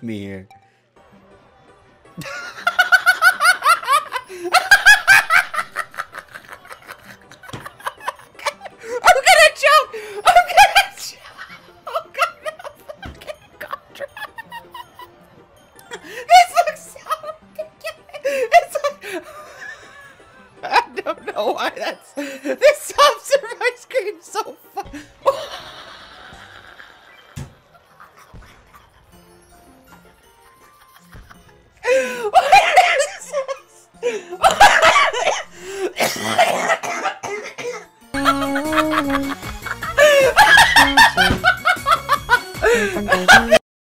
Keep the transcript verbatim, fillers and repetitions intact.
me here. I'm gonna choke! I'm gonna choke! Oh god, no fucking contract! This looks so ridiculous! It's like... I don't know why that's